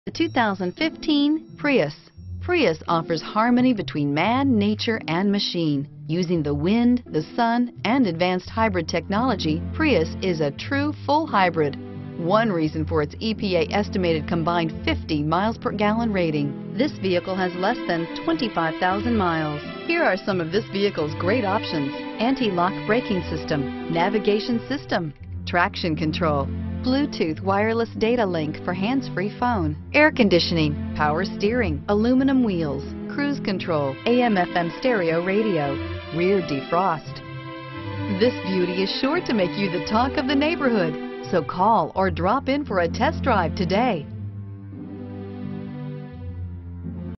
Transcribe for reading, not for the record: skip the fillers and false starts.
The 2015 Prius. Prius offers harmony between man, nature, and machine. Using the wind, the sun, and advanced hybrid technology, Prius is a true full hybrid. One reason for its EPA estimated combined 50 miles per gallon rating. This vehicle has less than 25,000 miles. Here are some of this vehicle's great options: anti-lock braking system, navigation system, traction control, Bluetooth wireless data link for hands-free phone, air conditioning, power steering, aluminum wheels, cruise control, AM/FM stereo radio, rear defrost. This beauty is sure to make you the talk of the neighborhood, so call or drop in for a test drive today.